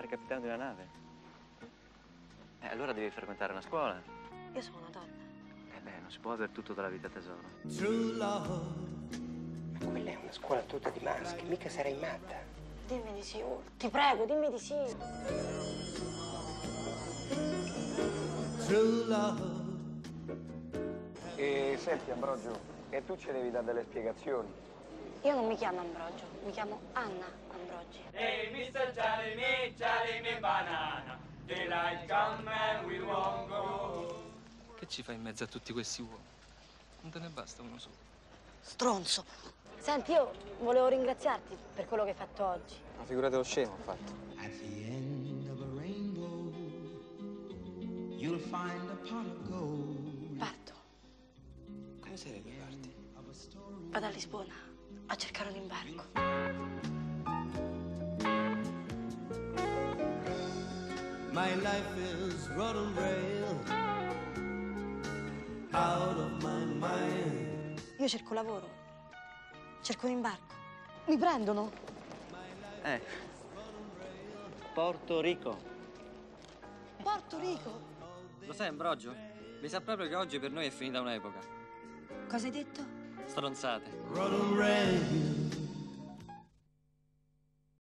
diventare capitano di una nave. Allora devi frequentare una scuola. Io sono una donna. Non si può avere tutto dalla vita tesoro. Ma quella è una scuola tutta di maschi, mica sarai matta. Dimmi di sì, ti prego, dimmi di sì. E senti, Ambrogio, e tu ci devi dare delle spiegazioni. Io non mi chiamo Ambrogio, mi chiamo Anna Ambrogi. Hey, Mr. Charlie me banana. Daylight come and we won't go. Che ci fai in mezzo a tutti questi uomini? Non te ne basta uno solo. Stronzo. Senti, io volevo ringraziarti per quello che hai fatto oggi. Una figura dello scemo, ho fatto. At the end of a rainbow, you'll find a pot of gold. Parto. Come sei per parti? Vado a Lisbona a cercare un imbarco. My life is road and rail, out of my mind. Io cerco lavoro, cerco un imbarco. Mi prendono? Porto Rico. Porto Rico. Lo sai, Ambrogio? Mi sa proprio che oggi per noi è finita un'epoca. Cosa hai detto? Stronzate. Road and rail.